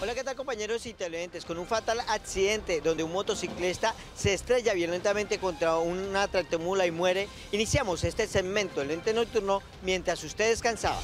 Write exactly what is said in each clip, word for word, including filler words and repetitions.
Hola, ¿qué tal, compañeros y televidentes? Con un fatal accidente donde un motociclista se estrella violentamente contra una tractomula y muere, iniciamos este segmento del Lente Nocturno mientras usted descansaba.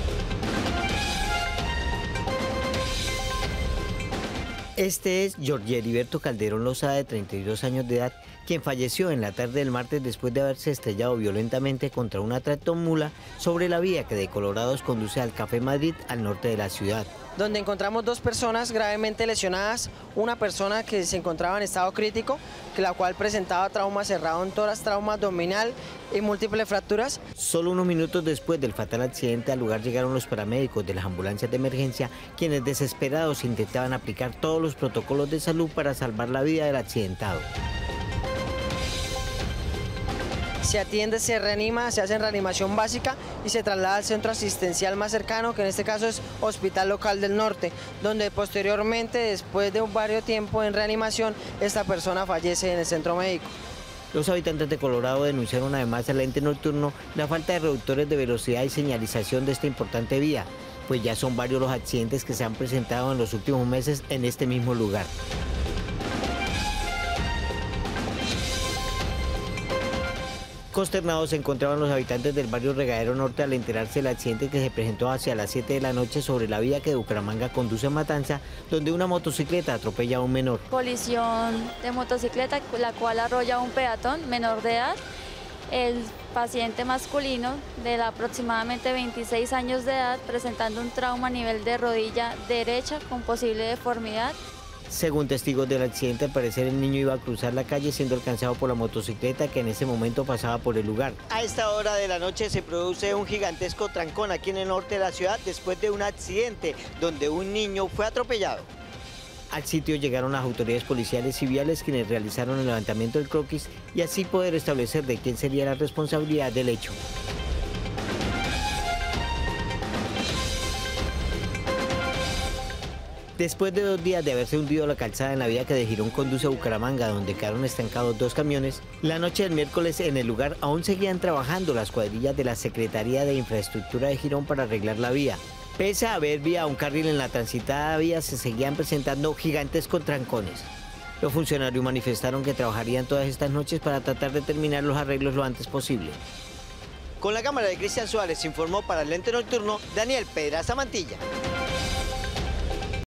Este es Jorge Heriberto Calderón Lozada, de treinta y dos años de edad, quien falleció en la tarde del martes después de haberse estrellado violentamente contra una tractomula sobre la vía que de Colorados conduce al Café Madrid, al norte de la ciudad, donde encontramos dos personas gravemente lesionadas, una persona que se encontraba en estado crítico, que la cual presentaba trauma cerrado en tórax, trauma abdominal y múltiples fracturas. Solo unos minutos después del fatal accidente al lugar llegaron los paramédicos de las ambulancias de emergencia, quienes desesperados intentaban aplicar todos los protocolos de salud para salvar la vida del accidentado. Se atiende, se reanima, se hace en reanimación básica y se traslada al centro asistencial más cercano, que en este caso es Hospital Local del Norte, donde posteriormente, después de un varios tiempo en reanimación, esta persona fallece en el centro médico. Los habitantes de Colorado denunciaron además al ente nocturno la falta de reductores de velocidad y señalización de esta importante vía, pues ya son varios los accidentes que se han presentado en los últimos meses en este mismo lugar. Consternados se encontraban los habitantes del barrio Regadero Norte al enterarse del accidente que se presentó hacia las siete de la noche sobre la vía que de Bucaramanga conduce a Matanza, donde una motocicleta atropella a un menor. Colisión de motocicleta, la cual arrolla a un peatón menor de edad. El paciente masculino de aproximadamente veintiséis años de edad, presentando un trauma a nivel de rodilla derecha con posible deformidad. Según testigos del accidente, al parecer el niño iba a cruzar la calle siendo alcanzado por la motocicleta que en ese momento pasaba por el lugar. A esta hora de la noche se produce un gigantesco trancón aquí en el norte de la ciudad después de un accidente donde un niño fue atropellado. Al sitio llegaron las autoridades policiales y viales, quienes realizaron el levantamiento del croquis y así poder establecer de quién sería la responsabilidad del hecho. Después de dos días de haberse hundido la calzada en la vía que de Girón conduce a Bucaramanga, donde quedaron estancados dos camiones, la noche del miércoles en el lugar aún seguían trabajando las cuadrillas de la Secretaría de Infraestructura de Girón para arreglar la vía. Pese a haber vía un carril en la transitada vía, se seguían presentando gigantescos trancones. Los funcionarios manifestaron que trabajarían todas estas noches para tratar de terminar los arreglos lo antes posible. Con la cámara de Cristian Suárez informó para el Lente Nocturno Daniel Pedraza Mantilla.